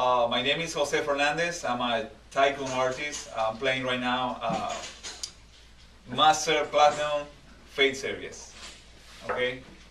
My name is Jose Fernandez. I'm a Tycoon artist. I'm playing right now Master Platinum Fate Series. Okay?